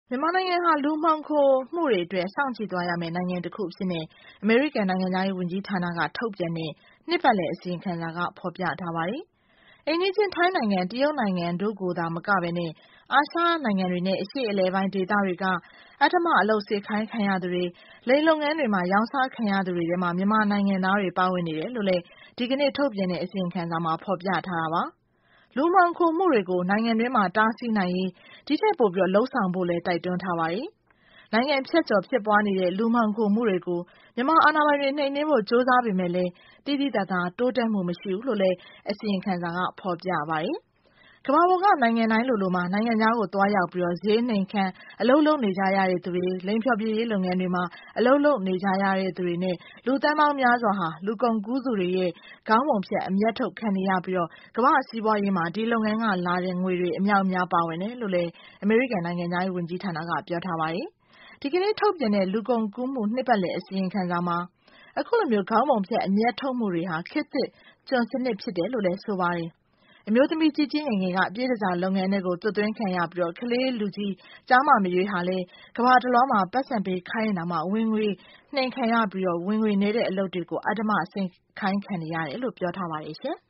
မြန်မာနိုင်ငံဟာလူမှောင်ခိုမှုတွေအတွက်စောင့်ကြည့်သွားရမယ့်နိုင်ငံတစ်ခုဖြစ်နေအမေရိကန်နိုင်ငံသားရေးဝန်ကြီးဌာနကထုတ်ပြန်တဲ့နှစ်ပတ်လည်အစီရင်ခံစာကဖော်ပြထားပါတယ်။အိန္ဒိယထိုင်းနိုင်ငံတရုတ်နိုင်ငံတို့ကိုသာမကဘဲနဲ့အာရှနိုင်ငံတွေနဲ့အရှေ့အလယ်ပိုင်းဒေသတွေကအထမအလုပ်စေခိုင်းခံရသူတွေလိင်လုပ်ငန်းတွေမှာရောင်းစားခံရသူတွေထဲမှာမြန်မာနိုင်ငံသားတွေပါဝင်နေတယ်လို့လည်းဒီကနေ့ထုတ်ပြန်တဲ့အစီရင်ခံစာမှာဖော်ပြထားတာပါ။လူမှောင်ခိုမှုတွေကိုနိုင်ငံတွင်းမှာတားဆီးနိုင်ရေးဒီထက်ပိုပြီးလှုံ့ဆော်ဖို့လည်းတိုက်တွန်းထားပါတယ်။နိုင်ငံဖြတ်ကျော်ဖြစ်ပွားနေတဲ့လူမှောင်ခိုမှုတွေကိုမြန်မာအာဏာပိုင်တွေနှိမ်နင်းဖို့ကြိုးစားပေမဲ့လည်းတိတိကျကျတိုးတက်မှုမရှိဘူးလို့လည်းအစီရင်ခံစာကဖော်ပြပါတယ်။ကမ္ဘာပေါ်ကနိုင်ငံတိုင်းလိုမှာနိုင်ငံခြားကိုသွားရောက်ပြီးဈေးနှိမ်ခမ်းအလုပ်လုပ်နေကြရတဲ့သူတွေလိင်ဖျော်ဖြေရေးလုပ်ငန်းတွေမှာအလုပ်လုပ်နေကြရတဲ့သူတွေနဲ့လူသန်းပေါင်းများစွာဟာလူကုန်ကူးသူတွေရဲ့ခေါင်းပုံဖြတ်အမျက်ထုတ်ခံနေရပြီးကမ္ဘာစီးပွားရေးမှာဒီလုပ်ငန်းကလာတဲ့ငွေတွေအမြောက်အများပါဝင်တယ်လို့လည်းအမေရိကန်နိုင်ငံသားရေးဝန်ကြီးဌာနကပြောထားပါတယ်။ဒီကနေ့ထုတ်ပြန်တဲ့လူကုန်ကူးမှုနှစ်ပတ်လည်အစီရင်ခံစာမှာအခုလိုမျိုးခေါင်းပုံဖြတ်အမျက်ထုတ်မှုတွေဟာခေတ်သစ်ကျွန်စနစ်ဖြစ်တယ်လို့လည်းဆိုပါတယ်။အမျိုးသမီးကြီးကြီးငယ်ငယ်ကပြည်တစားလုပ်ငန်းတွေကိုသွတ်သွင်းခံရပြီးကလေးလူကြီးကြားမမရွေးဟာလည်းကမ္ဘာတစ်လွှားမှာပတ်စံပေးခိုင်းနေတာမှဝင်ငွေနှိမ်ခံရပြီးဝင်ငွေနေတဲ့အလုပ်တွေကိုအဓမ္မဆင်ခိုင်းခံနေရတယ်လို့ပြောထားပါတယ်ရှင်။